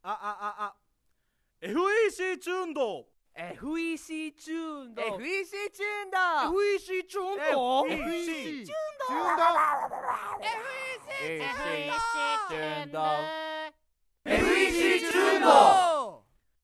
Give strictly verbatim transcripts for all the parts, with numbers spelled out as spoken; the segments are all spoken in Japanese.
あああ エフイーシー チューンドエフイーシー チューンドエフイーシー チューンドエフイーシー チューンドエフイーシー チューンドエフイーシー チューンドエフイーシー チューンド。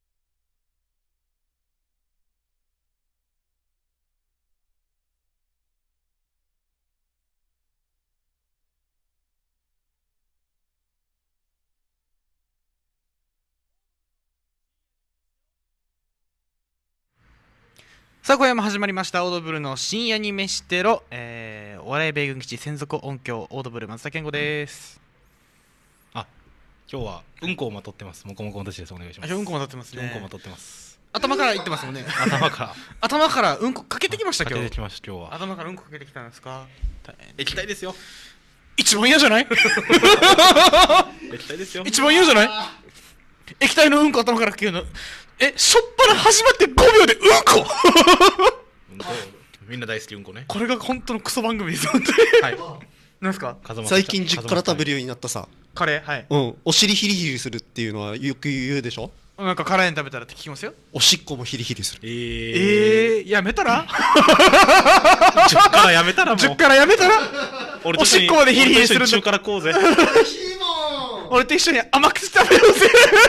さあ今夜も始まりましたオードブルの深夜に飯テロ、えー、お笑い米軍基地専属音響オードブル松田健吾です。 あ、今日はうんこをまとってます。もこもこもたちです。お願いします。 あ、うんこまとってますね。 うんこまとってます。 頭からいってますもんね。 頭から頭からうんこかけてきました今日。 かけてきました今日は。 頭からうんこかけてきたんですか。 液体ですよ。 一番嫌じゃない？ 液体ですよ。 一番嫌じゃない？液体のうんこ頭からかけるの。え、しょっぱな始まってごびょうでうんこうんこみんな大好きうんこね。 これが本当のクソ番組です本当に。 はい。 なんすか？ 最近実家食べるようになったさ、 カレー、はい。 うん、お尻ヒリヒリするっていうのはよく言うでしょ。 なんか辛いの食べたらって聞きますよ。 おしっこもヒリヒリする。 えー、 えー、やめたらじゅっからやめたらもうじゅっからやめたら俺おしっこまでヒリヒリするんだ。 中からこうぜ。 俺と一緒に甘く食べようぜ。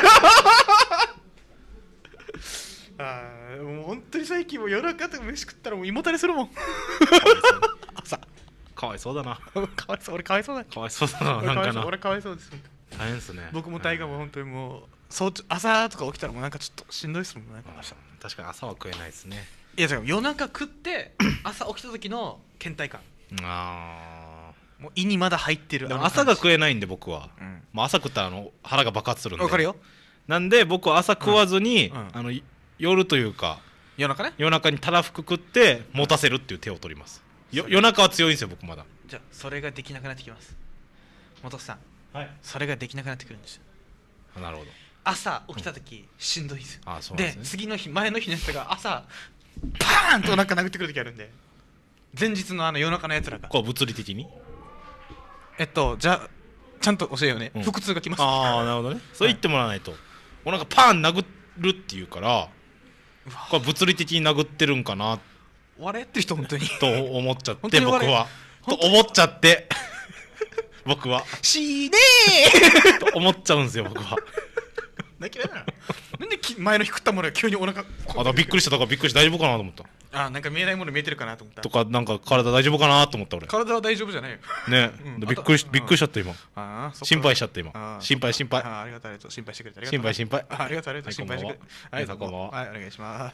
あー、もう本当に最近もう夜中とか飯食ったらもう胃もたれするもん。朝かわいそうだな。 かわいそう、俺かわいそうだ。 かわいそうだな。なんかな。 俺かわいそうです。 大変ですね。 僕も大河も本当にもう早朝朝とか起きたらもうなんかちょっとしんどいですもんね。 確かに朝は食えないですね。 いや、夜中食って朝起きた時の倦怠感。 ああ、もう胃にまだ入ってる。 でも朝が食えないんで僕は、 うん、 まあ朝食ったらあの腹が爆発するんで。 わかるよ。 なんで僕は朝食わずに、 うんうん、 あの夜というか夜中ね、 夜中にたらふく食って持たせるっていう手を取ります。よ夜中は強いんですよ僕まだ。 じゃあそれができなくなってきます。元さん、 はい、 それができなくなってくるんですよ。 なるほど。 朝起きた時、うん、しんどいですよ。 ああ、そうなんですね。 で次の日前の日のやつが朝パーンとお腹殴ってくる時あるんで、前日のあの夜中のやつらがこう物理的にえっとじゃあちゃんと教えようね、うん、腹痛がきます。 ああ、なるほどね。そう言ってもらわないと、はい、お腹パーン殴るっていうからこれ物理的に殴ってるんかな笑えって人本当にと思っちゃって僕はと思っちゃって僕はしねーと思っちゃうんですよ僕は。 なんで前の日食ったものが急にお腹あだびっくりした。だからびっくりして大丈夫かなと思った。 あ、なんか見えないもの見えてるかなと思ったとか、なんか体大丈夫かなと思った俺。 体は大丈夫じゃないよね、うん、びっくりしびっくりしちゃった今。 ああ、 心配しちゃった今。心配心配。 ああ、ありがとうありがとう。心配してくれてありがとう。 心配心配。 ありがとうありがとう。心配してくれて。 はい、こんばんは。 はい、お願いします。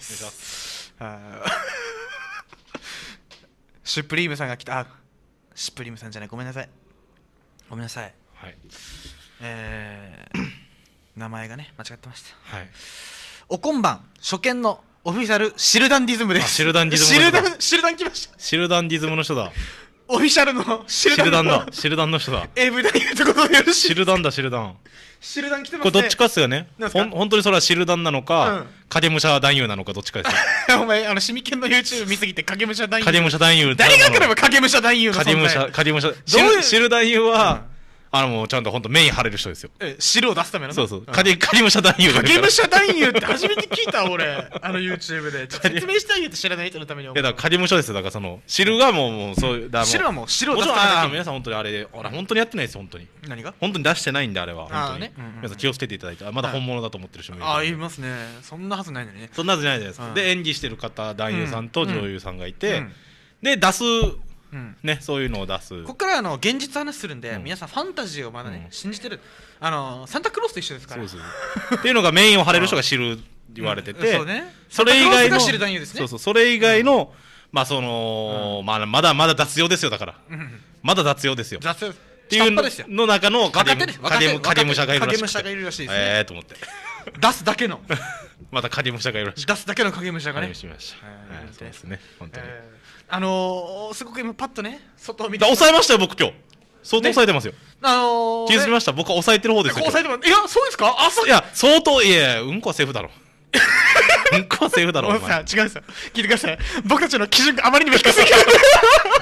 シュプリームさんが来た。あ、シュプリームさんじゃない、ごめんなさい。ごめんなさい。 はい。 えー、名前がね間違ってました。 はい。 お今晩初見のオフィシャルシルダンディズムです。 シルダンディズム。 シルダンシルダン来ました。 シルダンディズムの人だ。 オフィシャルのシルダン。 シルダンだ。シルダンの人だ。 エーブイ 男優ってことでよろしい。 シルダンだシルダン。 シルダン来てますね。 これどっちかっすよね。ほん本当にそれはシルダンなのか、うん、影武者男優なのかどっちかですよ。 お前あのシミケンの YouTube 見すぎて影武者男優。 影武者男優。 誰が来れば影武者男優の存在。 影武者影武者。シルシル男優は。うんあのもうちゃんと本当メイン張れる人ですよ。 え、汁を出すための。 そうそう。影武者男優が。 影武者男優って初めて聞いた俺。あの YouTube で。説明してあげて知らない人のために。いやだから影武者ですよ。だからその汁がもうもうそういう。 汁はもう汁を出すためだけ。皆さん本当にあれで、俺本当にやってないです本当に。 何が？ 本当に出してないんであれは本当に。皆さん気をつけていただいて、まだ本物だと思ってる人もいる。 ああ、いますね。そんなはずないのにね。 そんなはずないじゃないですか。で演技してる方男優さんと女優さんがいて、で出す。うん、ね、そういうのを出す。 ここからあの現実話するんで、うん、皆さんファンタジーをまだね、うん、信じてる。あのサンタクロースと一緒ですから。 そうそうっていうのがメインを張れる人が知る言われてて、 うん、そうね、 それ以外の知る男優ですね。 そうそう、それ以外の、うん、まあその、うん、まあまだまだ雑用ですよだから、うん、まだ雑用ですよ。 雑用っていうの中の影武者がいるらしくて、 影武者がいるらしいですね。 ええと思って。 出すだけの。 また影武者がいるらしい。 出すだけの影武者がね。 しました。そうですね。本当に。 あのー、すごく今パッとね外を見て抑えましたよ僕今日相当抑えてますよ、ね、 あのー、 気づきました。僕は抑えてる方ですよ。 抑えてます。いやそうですか。あ、 いや相当、いやうんこはセーフだろうんこはセーフだろお前。 違うんですよ、聞いてください。僕たちの基準があまりにも低すぎる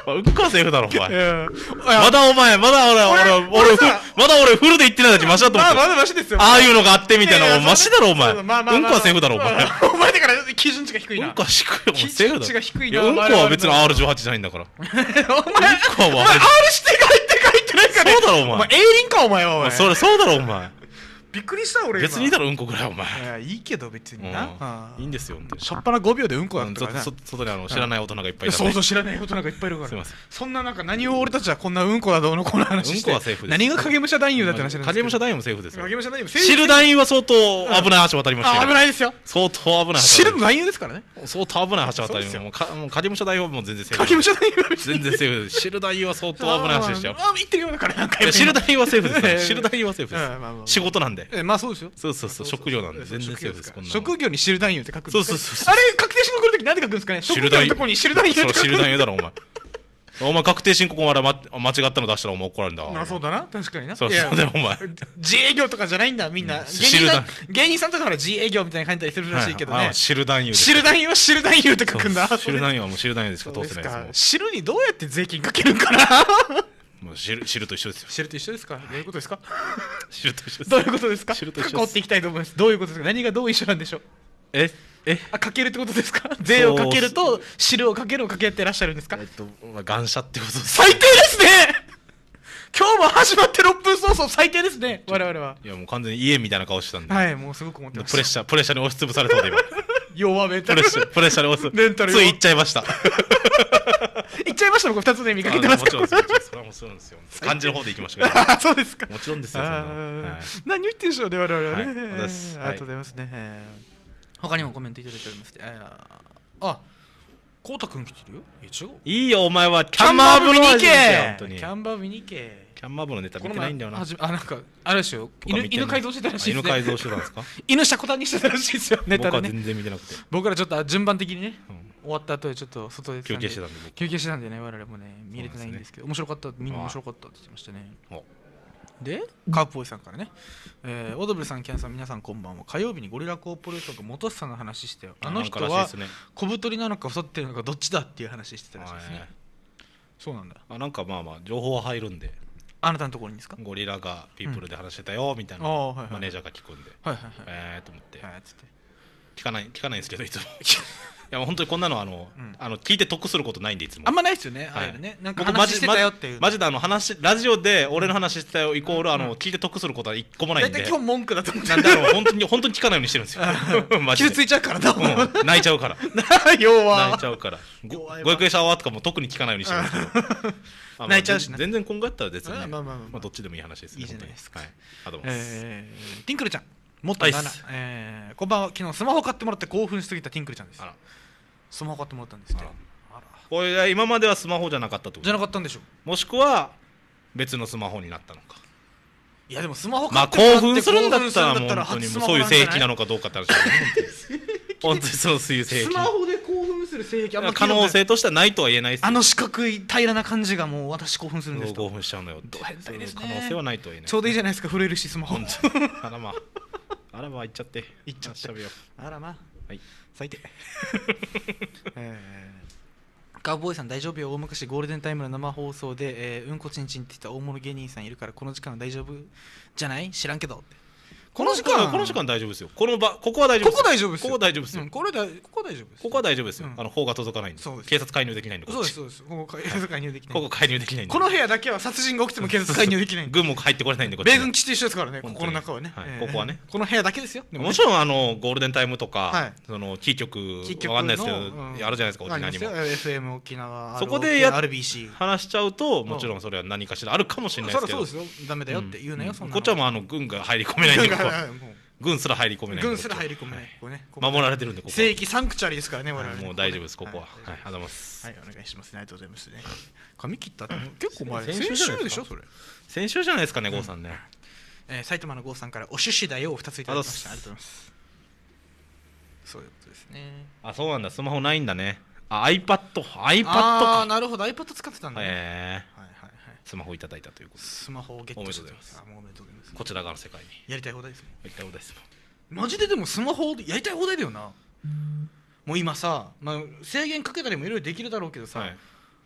うんこはセーフだろお前。 いやまだお前まだ俺俺俺ふまだ俺フルで言ってないだけマシだと思ってる。 まあまだマシですよ。 ああいうのがあってみたいいやいやなマシだろお前。 そうまあまあまあうんこはセーフだろお前。 お前だから基準値が低いな。 うんこは低いよお前基セーフだろ。 準値が低いな。 いやうんこは別に アールじゅうはち じゃないんだから。 お前、 うんこはお前 R 指定が入ってるか入ってないかね。 そうだろお前お前、エイリンかお前はお前。 それそうだろお前。 びっくりした俺今。 別にいいだろうんこぐらいお前。 いや、いいけど別にな。 うんああいいんですよ本当に。 しょっぱなごびょうでうんこだうんったからな。 そ外にあの知らない大人がいっぱいいたんで。 そうそう知らない大人がいっぱいいるから。 すいません。 そんななんか何を俺たちはこんなうんこだどうのこの話して。 うんこはセーフです何が影武者男優だって話なんですけど。 影武者男優もセーフですよ。 影武者男優知る男優は相当危ない橋渡りましたあよ。 危ないですよ。 相当危ない橋渡り知るの男優ですからね。 相当危ない橋渡りそうですよもうかもう影武者男優はもう全然セーフ。 影武者男優は全然セーフです。知る男優は相当危ない橋でしたよ。 ああ言ってるよだからなんかいや知る男優はセーフですええよ。知る男優はセーフうんまあまあまあです。仕事なんで。 えまあそうですよ。 そうそうそう職業なんで全然セーフです。こんなの職業に知る男優って書くんですか。 そうそうそうそうあれ確定申告の時なんで書くんですかね。職知る男優業のとこに知る男優って書く。 そう知る男優だろお前。お前確定申告までま間違ったの出したらお前怒られるんだわ。 あそうだな確かにな。 そういやそうだよお前。 自営業とかじゃないんだみんな。 うん芸人さん知る男芸人さんとかほら自営業みたいな感じたりするらしいけどねはいあ。知る男優です。 知る男優は知る男優って書くんだ。 そう知る男優はもう知る男優でしかそうですか通せないですもん。 知るにどうやって税金かけるんかな。 もう知る知ると一緒ですよ。 知ると一緒ですか。どういうことですか。 知ると一緒です。 どういうことですか。 知ると一緒です囲っていきたいと思います。どういうことですか。何がどう一緒なんでしょう。 ええあかけるってことですか。税をかけると汁をかけるをかけてらっしゃるんですかえ。っとまあ感謝ってことです。 最低ですね。今日も始まってろっぷん早々最低ですね我々は。 いやもう完全に家みたいな顔してたんで。 はいもうすごく思ってます。 プレッシャープレッシャーに押しつぶされたので今。 弱めたプレッシャープレッシャーに押す。 メンタルつい言っちゃいました。 言っちゃいました。僕ふたつで見かけてますもちろんですもちろんです。それはもちろんですよ。漢字の方で行きましたかあそうですか。 ら。もちろんですよ。そんなあーはい何言ってんでしょうね我々はね。 はいありがとうございますありがとうございますね。えー他にもコメントいただいております。えーあ、こうたくん来てるよ。いや違う。 いいよお前はキキャンバーブ見に行け。 本当に。 キャンバー見に行け。 キャンバー部のネタ見てないんだよな。 この前はじめあなんかあれですよ。犬僕は見てない犬改造してたらしいですね。 あ犬改造してたんですか。 犬車庫端にしてたらしいですよ。ネタでね。 僕は全然見てなくて。 僕らちょっと順番的にね、 うん終わった後でちょっと外で休憩してたんで僕。 休憩してたんでね我々もね見れてないんですけど面白かったみんな面白かったって言ってましたね。 おでカープボーイさんからね、えー、オードブルさんキャンさん皆さんこんばんは。火曜日にゴリラコーポレーションが元さんの話してよ。あの人はなんからしいですね小太りなのか太ってるのかどっちだっていう話してたらしいですね。 はいそうなんだ。 あなんかまあまあ情報は入るんで、 あなたのところにですか。 ゴリラがピープルで話してたよみたいなああはいはいマネージャーが聞くんで、 はいはいはいえーと思ってはいつって聞かない聞かないんですけどいつも。いやもう本当にこんなのあのうんあの聞いて得することないんでいつも。 あんまないですよね。 はいあれねなんか僕話してたよっていう。 マジであの話ラジオで俺の話してたよイコールあの聞いて得することは一個もないんで。 大体今日文句だと思ってなんであの本当に本当に聞かないようにしてるんですよ。マジで。 傷ついちゃうからな。 うん泣いちゃうから。 弱泣いちゃうから。ご弱いわごゆっくりシャワーとかも特に聞かないようにしてるんですけど。まあまあ泣いちゃうしな全然今後やったら別にね。 あまあまあまあまあまあどっちでもいい話ですね。 いいじゃないですか本当にはい。ありがとうございます。 えー、ティンクルちゃんもっとななはいっす、 えー、こんばんは。昨日スマホ買ってもらって興奮しすぎたティンクルちゃんですあ。らスマホ買ってもらったんですって。 ああらこれ今まではスマホじゃなかったってこじゃと。 なかったんでしょ。 もしくは別のスマホになったのか。 いやでもスマホま買ってもらってあ興奮するんだったら興奮するんだったら本当に初スもうそういうマホなんじゃない性癖なのかどうかって話だけど本当にそうそういう性ス癖マホで興奮する性癖あんま聞いた可ことない能性としてはないとは言えないですよ。 あの四角い平らな感じがもう私興奮するんですと。 興奮しちゃうのよって。 ど変態ですね可能性はないとは言えない。 ちょうどいいじゃないですか震えるしスマホ。 本当にあらまああらまあ言っちゃって言っちゃってしゃべよう。 あらまあはい。 最低。えーカウボーイさん大丈夫よ。大昔ゴールデンタイムの生放送で、えーうんこちんちんって言った大物芸人さんいるからこの時間は大丈夫じゃない知らんけどって。この時間この時間大丈夫ですよ。この場ここは大丈夫ここ大丈夫ですよ。 ここ大丈夫ですよ。 うんこれだここ大丈夫です。 ここは大丈夫ですよ。 うんあの法が届かないんでそうです警察介入できないんでこっちそうですそうです。ここ介介入できない。 ここ介入できないんでこの部屋だけは殺人が起きても警察介入できないんで。 軍も入ってこれないんでこっち米軍基地と一緒ですからね。こ本当にこの中はね。 はいえーここはねこの部屋だけですよ。でねもちろんあのゴールデンタイムとはかいそのキー局キー局わかんないですけどのうんあるじゃないですか沖縄にもありますよ エフエム 沖縄そこでやっアールビーシー。 話しちゃうともちろんそれは何かしらあるかもしれないですけどそりゃそうですよ。ダメだよって言うなよ。そんなのこっちはもうあの軍が入り込めないんでここはもう軍すら入り込めないんで軍すら入り込めない。ここね。ここ守られてるんでここは聖域サンクチュアリですからね我々ね。 もう大丈夫ですここはははいいありがとうございますはいお願いしますね。ありがとうございますね。髪切ったって結構前。 先先週じゃないですか週でしょそれ。 先週じゃないですかね郷さんねえー埼玉の郷さんからお趣旨だよをふたついただきました。ありがとうございます。そういうことですね。 あそうなんだスマホないんだねあ iPad iPad かああなるほど iPad 使ってたんだね。 へえはいはいはい。 スマホいただいたということでスマホをゲットしておめでとうございますあもうおめでとうございます。 こちら側の世界にやりたい放題ですもん。 やりたいことですマジででもスマホでやりたい放題だよな。もう今さ、まあ、制限かけたりもいろいろできるだろうけどさ、 はい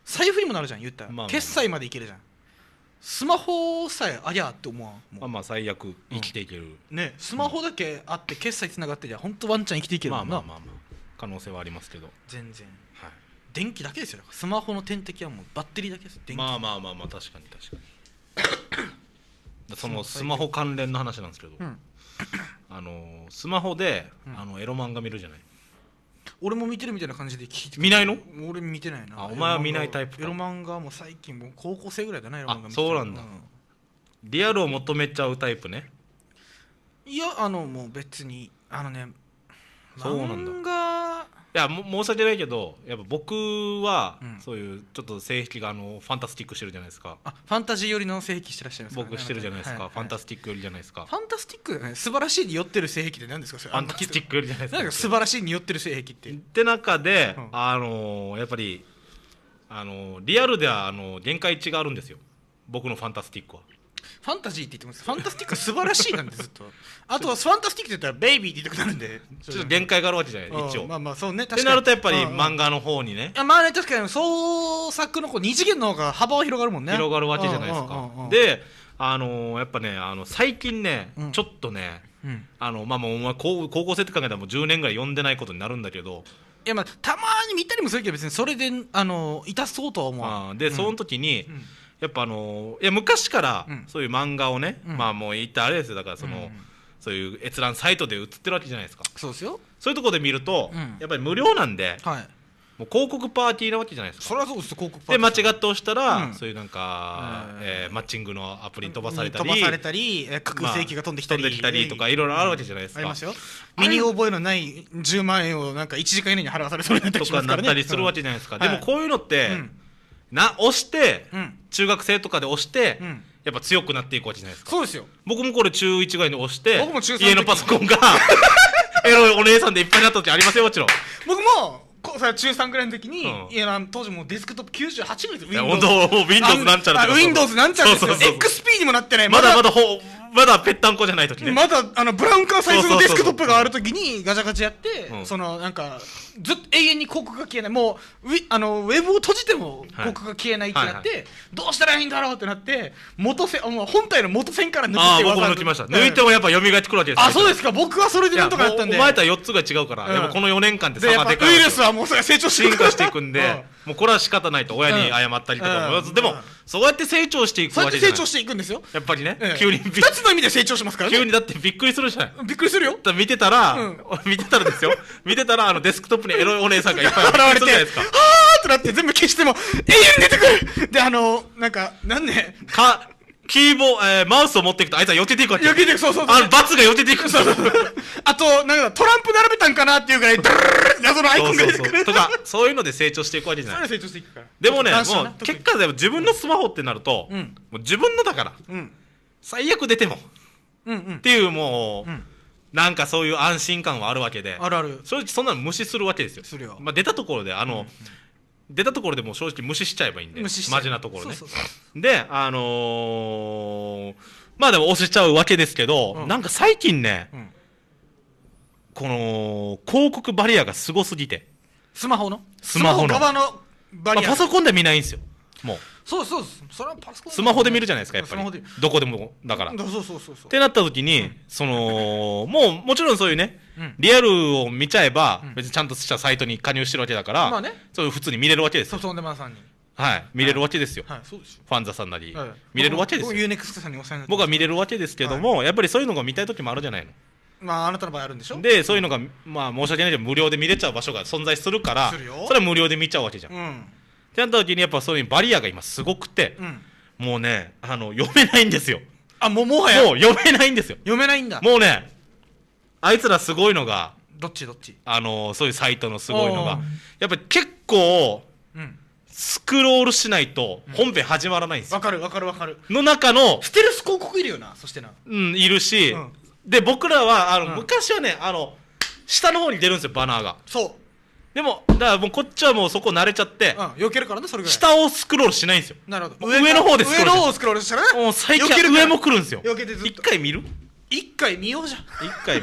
財布にもなるじゃん言ったら、 まあまあまあ決済までいけるじゃん。スマホさえありゃって思わんもうまあまあ最悪生きていける、 ね、スマホだけあって決済つながってりゃほんとワンチャン生きていけるまあもんな、 まあまあまあ可能性はありますけど、 全然はい、 電気だけですよ。だからスマホの天敵はもうバッテリーだけです電気。 まあまあまあまあ確かに確かにそのスマホ関連の話なんですけど、 うんあのスマホで、 うんあのエロ漫画見るじゃない。 俺も見てるみたいな感じで聞いて見ないの？ 俺見てないな。 あお前は見ないタイプかエロ漫画も最近もう高校生ぐらいだなエロ漫画見てる。 そうなんだリアルを求めちゃうタイプね。 いやあのもう別にあのねそうなんだ漫画いやも申し訳ないけどやっぱ僕は、 うんそういうちょっと性癖があのファンタスティックしてるじゃないですか。 あファンタジー寄りの性癖してらっしゃいますからね。 僕してるじゃないですか、 はいはいファンタスティックよりじゃないですか。 ファンタスティックだね。素晴らしいに寄ってる性癖って何ですかそれ。 ファンタスティックよりじゃないですか。 なんか素晴らしいに寄ってる性癖ってって中で、 うんあのーやっぱり、あのーリアルではあのー限界値があるんですよ僕のファンタスティックは。 ファンタジーって言ってます。ファンタスティックは素晴らしいなんでずっとあとはファンタスティックって言ったらベイビーって言いたくなるんでちょっと限界があるわけじゃない一応。 まあまあそうねってなるとやっぱりうんうん漫画の方にねいやまあね確かに創作のこう二次元の方が幅は広がるもんね。 広がるわけじゃないですうんうんうんうん、 かであのーやっぱねあの最近ね、 うんちょっとねうんあのまあもうお前高高校生って考えたらもうじゅうねんぐらい読んでないことになるんだけど、 いやまあたまに見たりもするけど別にそれであのいたそうとは思わん。 あーで、 うんその時に、 うんやっぱあのーいや昔からうんそういう漫画をね、 うんまあもう言ったらあれですよだからその、 うんそういう閲覧サイトで売ってるわけじゃないですか。 そうですよ。 そういうところで見ると、 うんやっぱり無料なんではい。 もう広告パーティーなわけじゃないですか。 それはそうですよ広告パで間ーティー違って押したら、 うんそういうなんか、 うんえーマッチングのアプリに飛ばされたり、 飛ばされたりえー架空正規が飛んできたり、 まあ飛んできたりとかいろいろあるわけじゃないですか。 ありますよ。 あれ身に覚えのないじゅうまん円をなんかいちじかん以内に払わされそうになったりとかなっしますからね。 たりするわけじゃないですか。 うんでもこういうのって、 うんな押して、 うん中学生とかで押して、 うんやっぱ強くなっていくわけじゃないですか。 そうですよ。 僕もこれ中いちぐらいに押して僕も中さんの時家のパソコンがエロいお姉さんでいっぱいになった時ありますよもちろん。 僕もこさ中さんぐらいの時に、 うんいや当時もうデスクトップきゅうじゅうはちぐらいですいやよ。 本当 Windows なんちゃらとかあ Windows なんちゃらですよ。 そうそうそうエックスピー にもなってない。 まだまだほまだぺったんこじゃない時ね。 まだあのブラウン管サイズのデスクトップがあるそう時にガチャガチャやって、 うんそのなんかずっと永遠に広告が消えない、もうウィあのウェブを閉じても広告が消えないってなって、 はいはどうしたらいいんだろうってなって元線あもう本体の元線から抜くああって僕も抜きました。抜いてもやっぱ蘇ってくるわけですよ。 あそうですか。僕はそれでなんとかやったんで。 いやもうお前とはよっつが違うから、 うんでもこのよねんかんででやっぱウ差がでかいイルスはもうそれ成長して進化していくんで、 うんもうこれは仕方ないと親に謝ったりとかも言わず、 うんでも、 うんそうやって成長していくそうやわけじゃない。 って成長していくんですよ。 やっぱりね、 ええ急にび二つの意味で成長しますからね。 急にだってびっくりするじゃない。 びっくりするよ。 だから見てたら、 うん見てたらですよ見てたらあのデスクトップにエロいお姉さんがいっぱい現れて、 るじゃないですか。 はーってなって全部消しても永遠に出てくる。であのなんかなんねかキーボー、えーマウスを持っていくとあいつは避けていくわけ。 避けていくそうそうそうあのバツが避けていくんですよ。 あとなんかトランプ並べたんかなっていうぐらいドゥルルルルって謎のアイコンが出てくる。 そうそうそうとかそういうので成長していくわけじゃない。 それで成長していくから。 でもね男子はなもう結果でも自分のスマホってなると、 うんもう自分のだからうん最悪出てもっうんうんていうもう、 うんなんかそういう安心感はあるわけで、 あるある正直そんなの無視するわけですよ。 するよ。 まあ、出たところであの、出たところでもう正直無視しちゃえばいいんで、 無視しちゃうマジなところね。 そうそうそうであのー、まあでも押しちゃうわけですけど、 うんなんか最近ね、 うんこの広告バリアがすごすぎて、 スマホのスマホの側のバまあ、 リア。 パソコンで見ないんですよもうそうそうです。それはパソコン。 スマホで見るじゃないですかやっぱスマホでりどこでもだから。っそうそうそうそう。 てなった時に、そのもうもちろんそういうね、 うんリアルを見ちゃえば、 うん別にちゃんとしたサイトに加入してるわけだから、 まあねそういう普通に見れるわけですよ。 ソフトオンデマンドさんに。 はい見れるわけですよ、 はいそうですよ。 ファンザさんなり、 はい見れるわけですよ。 僕もユーネクストさんにお世話になって僕は見れるわけですけども、やっぱりそういうのが見たい時もあるじゃないの。 まああなたの場合あるんでしょ。 でそういうのがまあ申し訳ないけど無料で見れちゃう場所が存在するから、 するよそれは無料で見ちゃうわけじゃん。っうんてなった時にやっぱそういうバリアが今すごくて、 うん。 もうねあの読めないんですよ。 あもうもはやもう読めないんですよ。 読めないんだ。 もうねあいつらすごいのがどっちどっち。 あのそういうサイトのすごいのおーがやっぱり結構うん。 スクロールしないと本編始まらないんですよ。 わかるわかるわかる。 の中のステルス広告いるよな。そしてな。 うんいるし、 うんで僕らはあの、 うん昔はねあの下の方に出るんですよバナーが。 そう。 でもだからもうこっちはもうそこ慣れちゃって、 うん避けるからねそれぐらい。 下をスクロールしないんですよ。 なるほど。 上の方でスクロール上の方をスクロールしたらね。 もう最近避けるから上も来るんですよ。 避けてずっと一回見る一回見ようじゃん。 一回見る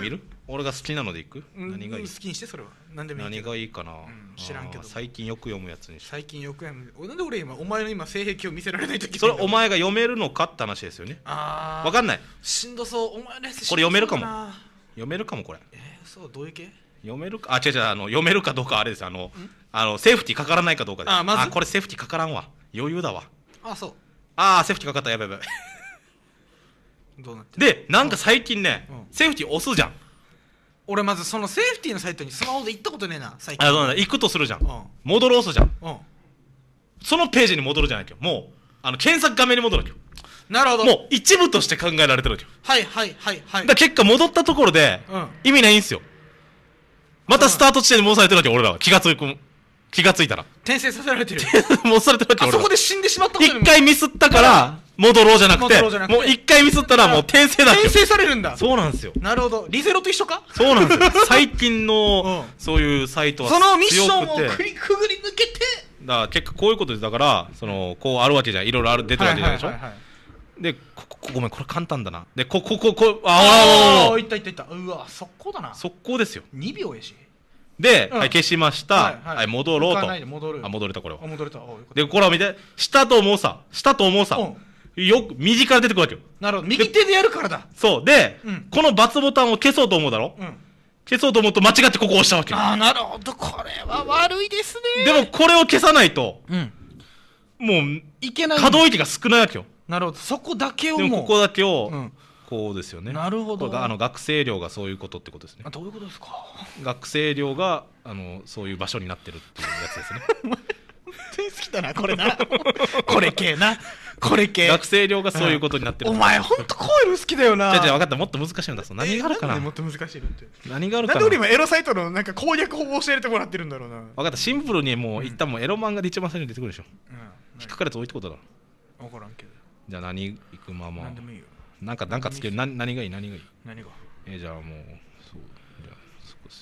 俺が好きなのでいく、 うん何がいい好きにしてそれは何でもいいけ何どがいいかな、 ん知らんけどあー最近よく読むやつにして最近よくやむなんで俺今お前の今性癖を見せられないといけないそれお前が読めるのかって話ですよね。 あーわかんない、 しんどそうお前のやつこれ読めるかもしんどそうだな読めるかもこれえー、そうどういう系読めるかあ違う違うあの読めるかどうかあれですあのあのセーフティーかからないかどうかですあまずこれセーフティーかからんわ余裕だわあそうあーセーフティーかかったやばいやばいどうなってるでなんか最近ね、 うんセーフティー押すじゃん俺まずそのセーフティーのサイトにスマホで行ったことねえな最近あそうなんだ行くとするじゃん、 うん戻ろうすじゃんうんそのページに戻るじゃないけどもうあの検索画面に戻るわけよなるほどもう一部として考えられてるわけよはいはいはいはいだから結果戻ったところで、 うん意味ないんすよまたスタート地点に戻されてるわけ俺らは気がつく気がついたら転生させられてる戻されてるわけあ俺らはそこで死んでしまったことにも一回ミスったから戻ろうじゃなくて戻ろうじゃなくてもう一回ミスったらもう転生だっけ転生されるんだそうなんですよなるほどリゼロと一緒かそうなんですよ最近の、 うんそういうサイトはそのミッションを強くてくりくぐり抜けてだから結果こういうことですだからそのこうあるわけじゃんいろいろある出てるわけじゃないでしょ、 はいはいはいはいでこここごめんこれ簡単だなでここここああああいったいったいったうわ速攻だな速攻ですよにびょうやしで、 うんはい、消しました、 ははいいはい戻ろうと浮かないで戻るあ戻れたこれはあ戻れたあよかったでこれを見てしたと思うさしたと思うさ、よく右から出てくるわけよなるほど右手でやるからだそうで、 うんこの×ボタンを消そうと思うだろ、 うん消そうと思うと間違ってここ押したわけよああなるほどこれは悪いですねでもこれを消さないとうんもういけない可動域が少ないわけよなるほどそこだけをもうでもここだけを、 うんこうですよねなるほどこれがあの学生寮がそういうことってことですねあどういうことですか学生寮があのそういう場所になってるっていうやつですね本当に好きだなこれなこれ系なこれ系学生寮がそういうことになってる、 お前ほんとこういうの好きだよなじゃあじゃあ分かったもっと難しいの出そう何があるかなえなんでもっと難しいのって何があるかななんで俺今エロサイトのなんか攻略法を教えてもらってるんだろうな分かったシンプルにもう一旦もうエロ漫画で一番最初に出てくるでしょうん引っかかるやつ多いってことだろ分からんけどじゃあ何いくまま何でもいいよなんかなんかつけるな何がいい何がいい何がえー、じゃあもうそうじゃあそこ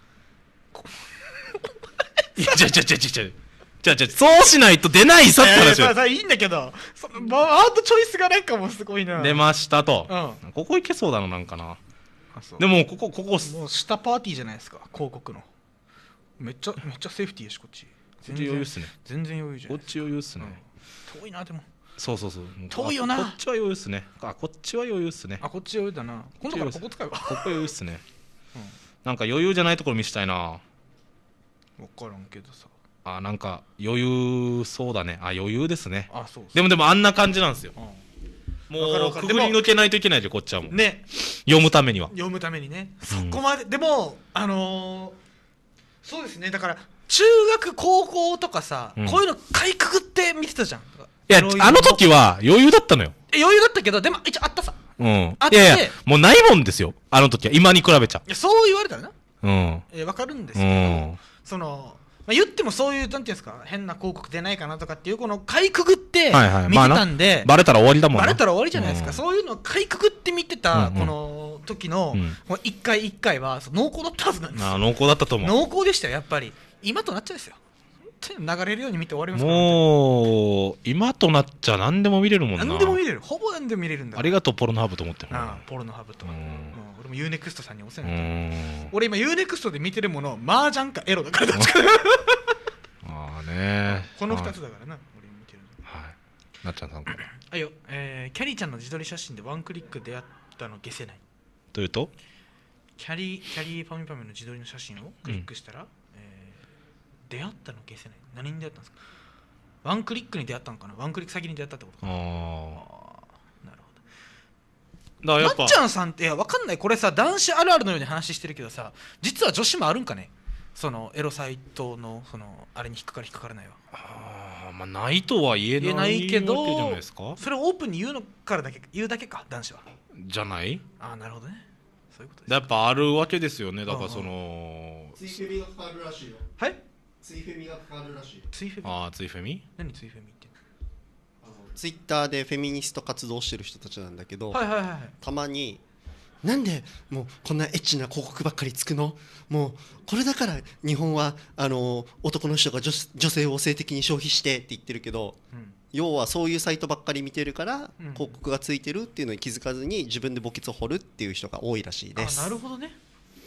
ですよいやじゃあじゃあじゃあじゃあじゃあじゃあそうしないと出ないさって話よいやいやさいいんだけどそのまあアートチョイスがなんかもうすごいな出ましたと、 うここいけそうだななんかなあそうでもここここもう下パーティーじゃないですか広告のめっちゃめっちゃセーフティーやしこっちこっち余裕っすね全然余裕じゃこっないち余裕っすね、 うん遠いなでもそうそうそうもう遠いよなあこっちは余裕っすねあこっちは余裕っすねあこっち余裕だな今度からここ使うわここ余裕っすね、 うんなんか余裕じゃないところ見したいな分からんけどさあなんか余裕そうだねあ余裕ですねあそうでもでもあんな感じなんですようわかるもうくぐわかるでもり抜けないといけないじゃんこっちはもうね読むためには読むためにねうんそこまででもあのーそうですねだから中学高校とかさうんこういうのかいくぐって見てたじゃんいやそういうあの時は余裕だったのよえ余裕だったけどでも一応あったさうんあっていやいやもうないもんですよあの時は今に比べちゃいやそう言われたらなうんえ分かるんですうけどんそのまあ言ってもそういうなんていうんですか変な広告出ないかなとかっていうこのかいくぐってはいはい見てたんでバレたら終わりだもんなバレたら終わりじゃないですか、 うんそういうのをかいくぐって見てたうんうんこの時のうんもう一回一回はそう濃厚だったはずなんですよあ濃厚だったと思う濃厚でしたよやっぱり今となっちゃうんですよ本当に流れるように見て終わりますからもう今となっちゃ何でも見れるもんな何でも見れるほぼ何でも見れるんだありがとうポルノハブと思ってるなあポルノハブと、 うんうん俺も ユーネクストさんにお世う話になってん俺今 ユーネクストで見てるもの麻雀かエロだからどっちかああねこのふたつだからな俺見てるのはいなっちゃんさんからあいよ、えー、キャリーちゃんの自撮り写真でワンクリック出会ったの消せないというとキャリーキャリーパミュパミュの自撮りの写真をクリックしたら、えー出会ったの消せない何に出会ったんですかワンクリックに出会ったのかなワンクリック先に出会ったってことかなあああーなるほだからやっぱどまっちゃんさんっていやわかんないこれさ男子あるあるのように話してるけどさ実は女子もあるんかねそのエロサイトのそのあれに引っかかる引っかからないわあーまあないとは言えない言えないけどわけじゃないですかそれをオープンに言うのからだけ言うだけか男子はじゃないああなるほどねそういうことですやっぱあるわけですよねだからそのツイフェミがかかるらしいよ。 はいツイフェミがかかるらしいよ。 ツイフェミああツイフェミ何ツイフェミってツイッターでフェミニスト活動してる人たちなんだけど、 はいはいはいはいたまになんでもうこんなエッチな広告ばっかりつくの、もうこれだから日本はあの男の人が 女, 女性を性的に消費してって言ってるけど、 うん要はそういうサイトばっかり見てるから、 うん広告がついてるっていうのに気づかずに自分で墓穴を掘るっていう人が多いらしいです。 あなるほどね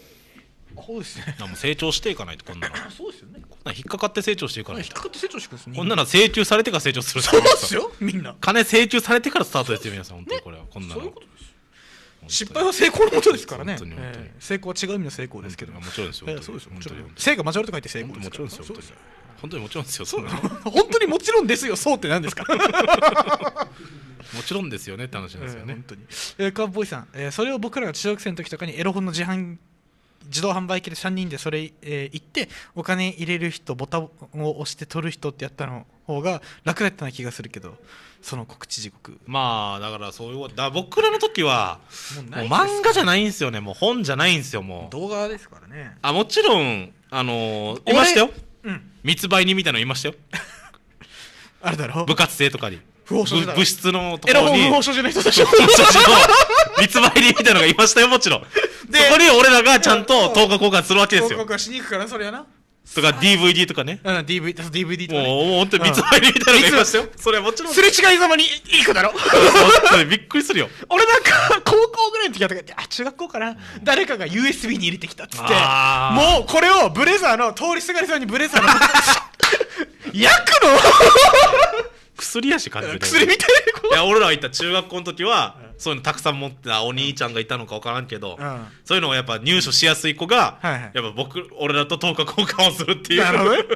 そうですね。 もう成長していかないとこんなのそうですよね。 こんな引っかかって成長していかないと引っかかって成長してくるんですね。 こんなの請求されてから成長するそうですよみんな。 金請求されてからスタートですよ皆さん本当にこれはこんなのそういうことです。失敗は成功のもとですからね。 本当に本当にえー成功は違う意味の成功ですけど。 もちろんですよえ本当にーそうですよもちろん本当に。 成果交わると書いて成功本当ですから。 もちろんですよそう本当に本当にもちろんですよそそうう本当にもちろんですよ。そうって何ですか。 もちろんですよねって話なんですよねえー本当に。えーカーボーイさん、えーそれを僕らが中学生の時とかにエロ本の自販自動販売機でさんにんでそれ、えー行ってお金入れる人ボタンを押して取る人ってやったの方が楽だったような気がするけど、その告知時刻まあだからそういうことだ僕らの時はもうもうないです漫画じゃないんですよねもう本じゃないんですよもう動画ですからね。 あもちろんあのーいましたようん密売人みたいなのいましたよあれだろ部活生とかに不法所持だろ部部室のとこエロろに本不法所持の人たち不法所持の密売人みたいなのがいましたよもちろんでそこに俺らがちゃんと等価交換するわけですよ広告はしに行くからそれやな。 とか ディーブイディー とかねうん ディーブイディー ディーブイディー ともうかね。 もう本当に密売人みたいなのがいましたよそれはもちろんすれ違いざまに行くだろ。 本当にびっくりするよ俺なんか高校ぐらいの時やったからあ中学校かな、誰かが ユーエスビー に入れてきたっつってあもうこれをブレザーの通りすがりさんにブレザーの焼くの薬やし感じで薬みたいいや俺らが行った中学校の時はそういうのたくさん持ってたお兄ちゃんがいたのか分からんけど、 うんそういうのをやっぱ入手しやすい子が、 はいはいやっぱ僕俺らと等価交換をするっていうなるほどね。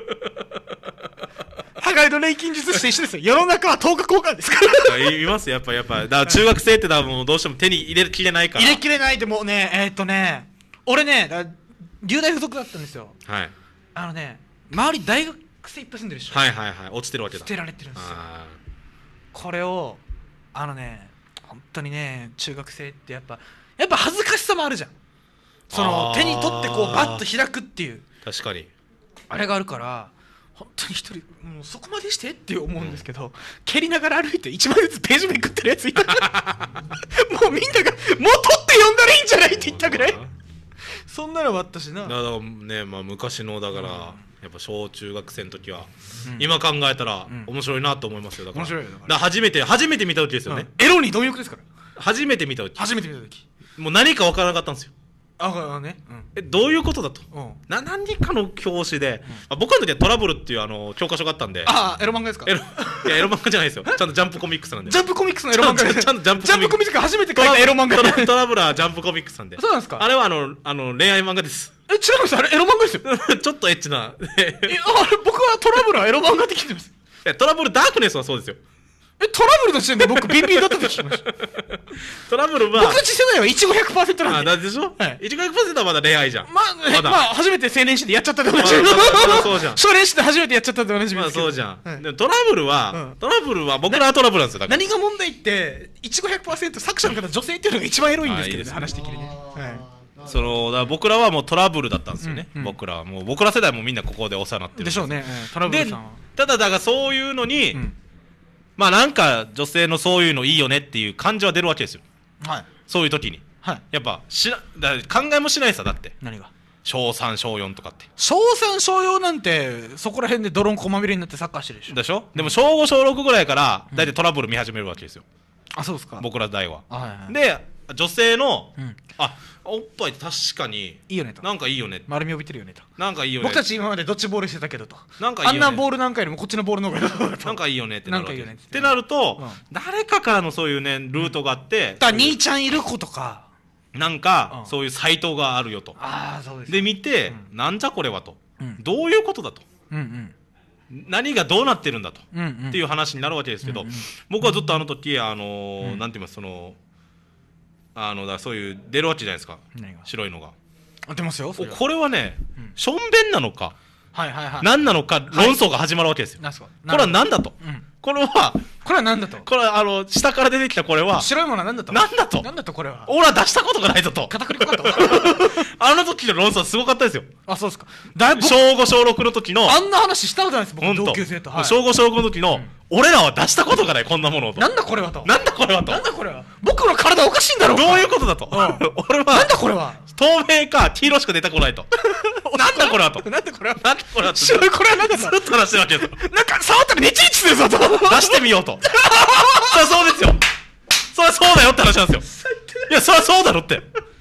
互いの錬金術師と一緒ですよ。世の中は等価交換ですからいますやっぱやっぱだから中学生って多分どうしても手に入れきれないから入れきれないでもうねえー、っとね俺ねだ龍大附属だったんですよ。 はいあのね周り大学生いっぱい住んでるでしょ、 はいはいはい落ちてるわけだ捨てられてるんですよ。 あこれをあのね本当にね中学生ってやっぱやっぱ恥ずかしさもあるじゃん。そのあー手に取ってこうバッと開くっていうー確かにあれがあるから本当に一人もうそこまでしてって思うんですけど、蹴りながら歩いて一枚ずつページめくってるやついたからもうみんながもう取って読んだらいいんじゃないって言ったぐらいそんなのもあったしな。 だからね、まあ、昔のだから、やっぱ小中学生の時は、 うん今考えたらん面白いなと思いますよだから面白いよだからだから初めて初めて見た時ですよね、 うんエロに貪欲ですから。 初めて見た時初めて見た時もう何か分からなかったんですよああねえどういうことだとうん、うん、 な何かの表紙で、まあ、僕の時はトラブルっていうあの教科書があったんでああエロ漫画ですか。 エロいやエロ漫画じゃないですよちゃんとジャンプコミックスなんでジャンプコミックスのエロ漫画です。 ちゃんとちゃんとジャンプコミックスジャンプコミックスが初めて書いたエロ漫画トラトラブルはジャンプコミックスなんでそうなんですか。 あれはあのあの恋愛漫画ですえ違うんですあれエロ漫画ですよちょっとエッチなえあれ僕はトラブルはエロ漫画って聞いてます。 いやトラブルダークネスはそうですよえトラブルの時点で僕ビンビンだったと聞きましたトラブルは僕たち世代はイチゴ ひゃくパーセントなあんでだでしょ、 はいいちごひゃくパーセントはまだ恋愛じゃんまあ、えまだまあ初めて成年してでやっちゃったって同じまだまだそうじゃん少年して初めてやっちゃったって同じまあですけどそうじゃん、 はいでもトラブルは、 うんトラブルは僕らはトラブルなんですよだから何が問題ってイチゴ ひゃくパーセント 作者の方女性っていうのが一番エロいんですけどねあいいですね話的にね、はそのだから僕らはもうトラブルだったんですよね、 うんうん僕らはもう僕ら世代もみんなここでお世話になってい、 るでしょうね、えートラブでルさんはただだからそういうのに、 うんまあなんか女性のそういうのいいよねっていう感じは出るわけですよはいそういう時にはいやっぱしなだから考えもしないさだって何が小さん小よんとかって小さん小よんなんてそこら辺で泥んこまみれになってサッカーしてるでしょ。 でしょ、でも小ご小ろくぐらいから大体トラブル見始めるわけですよ、 あそうですか。 僕ら代はあはいはいで女性の、 うんあおっぱい確かにいいよねとなんかいいよね丸みを帯びてるよねとなんかいいよね僕たち今までドッジボールしてたけどとなんかいいよねあんなボールなんかよりもこっちのボールの方がいいとなんかいいよねってなるわけなんかいいよねっっててなると、 うん誰かからのそういうねルートがあって、 だから兄ちゃんいる子とかなんか、 うんそういうサイトがあるよとああそうですで見て、なんじゃこれはと、 うんどういうことだとうんうん何がどうなってるんだと、 うんうんっていう話になるわけですけど、 うんうん僕はずっとあの時あのーうんなんて言いますそのあのだそういう出るわけじゃないですか何が白いのがあ出ますよそおれはこれはね、 うんしょんべんなのかはいはいはい何なのか論争が始まるわけですよ、 なんすかこれは何だと、 うんこれはこれは何だとこれはあの下から出てきたこれは白いものは何だと何だと何だとこれは俺は出したことがないぞと片栗粉かとあの時の論争はすごかったですよあそうですかだいぶ小ご小ろくの時のあんな話したことないです僕本当同級生とはい小ご小ろくの時の、俺らは出したことがないこんなものをとなんだこれはとなんだこれはとなんだこれは僕の体おかしいんだろうかどういうことだと、 ん俺はなんだこれは透明か黄色しか出てこないとなんだこれはとなんだこれはなんだこれはとず白いこれは何だとっと話してるわけですよなんか触ったらネチネチするぞと出してみようとそりゃそうですよそりゃそうだよって話なんですよいやそりゃそうだろってつ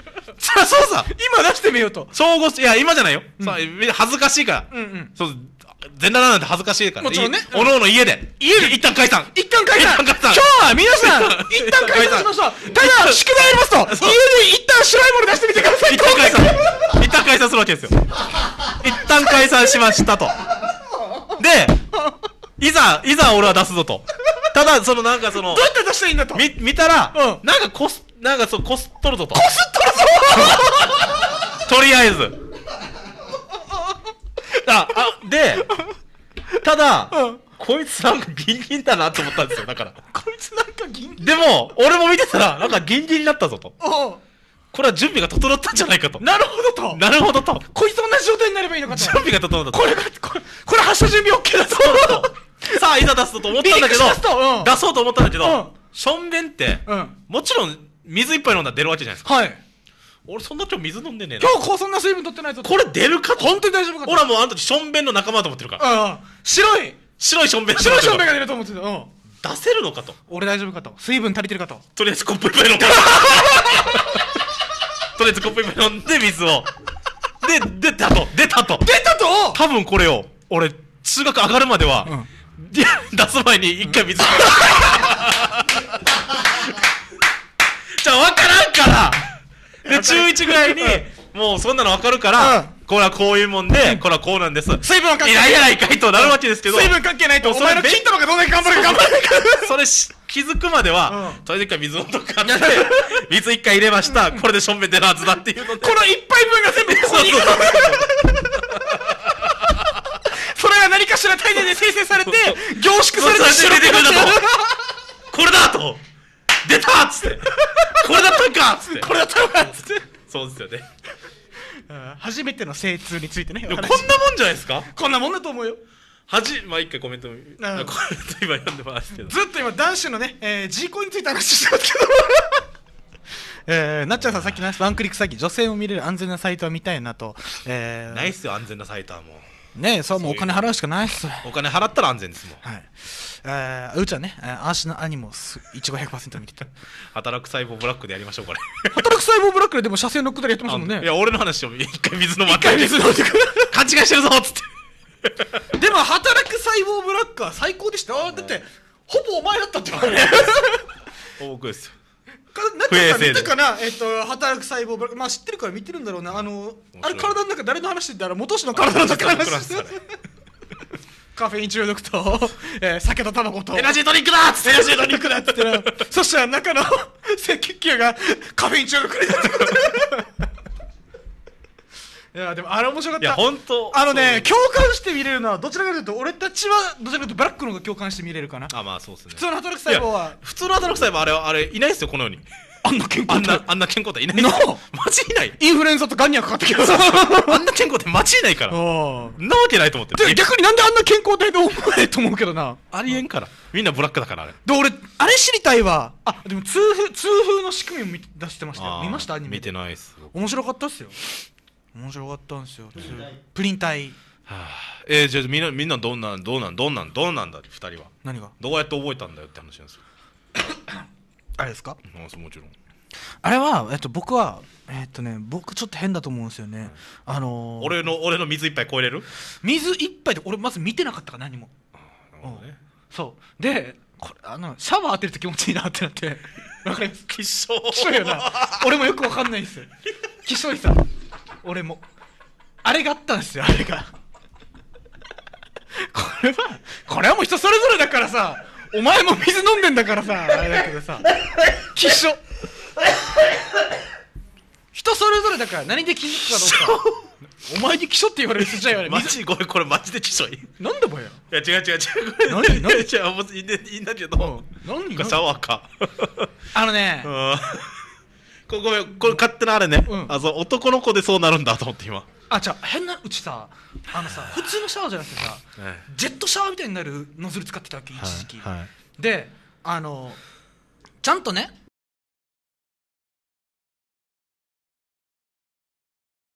そりゃそうさ今出してみようと小五いや今じゃないよ、そう恥ずかしいから、 うんうんそう全裸なんて恥ずかしいからもちろんねいおのおの家で家で一旦解散一旦解散一旦解散今日は皆さん一旦解散しましょうただ宿題ありますと家で一旦白いもの出してみてください一旦解散一旦解散するわけですよ一旦解散しましたとでいざいざ俺は出すぞとただそのなんかそのどうやって出したらいいんだとみ見たら、 うんなんかこすなんかそうこすっとるぞとこすっとるぞとりあえずああでただ、 うん、 こいつなんかギンギンだなと思ったんですよだからこいつなんかギンギンでも俺も見てたらなんかギンギンになったぞとおうこれは準備が整ったんじゃないかとなるほどとなるほどとこいつと同じ状態になればいいのかと準備が整ったとこれがこれこれ発射準備 OK だとさあいざ出すぞと思ったんだけど離陸しますとうん出そうと思ったんだけど、 うんしょんべんって、 うんもちろん水一杯飲んだら出るわけじゃないですかはい俺そんな今日水飲んでねえな今日こうそんな水分取ってないとこれ出るかと本当に大丈夫かと俺はもうあの時しょんべんの仲間だと思ってるからうん白い白いしょんべん白いしょんべんが出ると思ってたうん出せるのかと俺大丈夫かと水分足りてるかととりあえずコップ一杯飲んでとりあえずコップ一杯飲んで水をで出たと出たと出たと多分これを俺中学上がるまでは、 うんで出す前に一回水じゃあ分からんからで中いちぐらいにもうそんなの分かるから、 うんこれはこういうもんで、これはこうなんです水分は関係いないやないかいとなるわけですけど、 水分関係ないとおそれ前の金玉がどんだけ頑張るか頑張るかそれし気づくまでは、 うんとりあえず一回水飲んどくかって水一回入れました、これでしょんべん出るはずだっていうのでこの一杯分が全部ここにそれが何かしら体内で生成されて凝縮されて出てくるんだとこれだと出たっつってこれだったんかっつってこれだったのかっつってそうですよね初めての精通についてねでもこんなもんじゃないですかこんなもんだと思うよはじまあ一回コメントあコメント今読んでますけどずっと今男子のね、えー、G コイについて話してますけどえー、なっちゃんさんさっきのワンクリック詐欺女性を見れる安全なサイトは見たいなと、えー、 ないっすよ安全なサイトはもうねえそうもうお金払うしかないっすお金払ったら安全ですもんはいえー、うーちゃんね、えー、アーシのアニモスいちご ひゃくパーセント 見てた働く細胞ブラックでやりましょうこれ働く細胞ブラックででも車線のくだりやってましたもんねいや俺の話を一回水飲ま一回水飲んでくる勘違いしてるぞっつってでも働く細胞ブラックは最高でしたあだってほぼお前だったってことね僕ですよなっちゃんさん見たかなえっと働く細胞ブラックまあ知ってるから見てるんだろうなあのあれ体の中誰の話してたら元氏の体の中の話してカフェイン中毒と、えー、酒とタバコとエナジードリンクだっつってエナジードリンクだっつってなそしたら中の赤血球がカフェイン中毒になってくるいやでもあれ面白かったいや本当あのね共感して見れるのはどちらかというと俺たちはどちらかというとブラックの方が共感して見れるかなあまあそうですね普通の働く細胞は普通の働く細胞あれはあれいないですよこの世にあんな健あ康体んなあんな健康体いないですよなあマジいないインフルエンザとガンにはかかってきますあんな健康体マジいないからあそんなわけないと思ってで逆になんであんな健康体で思わないと思うけどなありえんからみんなブラックだからあれで俺あれ知りたいわあでも痛風痛風の仕組みを見出してましたよあー見ましたアニメ見てないっす面白かったっすよ面白かったんですよプリン体はあえー、じゃあみんなみんなどんなんどうなんどんなんどうなんだってふたりは何がどうやって覚えたんだよって話なんですよあれですかあそうもちろんあれは、えっと、僕はえっとね僕ちょっと変だと思うんですよね、うん、あのー、 俺の俺の水一杯超えれる水一杯で俺まず見てなかったから何もなるほどねそうでこれあのシャワー当てると気持ちいいなってなってわかりますきしょきしょいよな俺もよくわかんないんですよきしょいさ俺もあれがあったんですよあれがこれはこれはもう人それぞれだからさお前も水飲んでんだからさあれだけどさきっしょ人それぞれだから何で気づくかどうかお前にきしょって言われる人じゃ言われるマジこれこれマジできしょいいなんだぼやや違う違う違うこれ何何違うもういいんだいいんだけど何シャワーかあのねうんこごめんこれ勝手なあれね、 うん、 あそう男の子でそうなるんだと思って今あじゃあ変なうちさあのさ普通のシャワーじゃなくてさ、はい、ジェットシャワーみたいになるノズル使ってたわけ一時期、はいはい、であのちゃんとね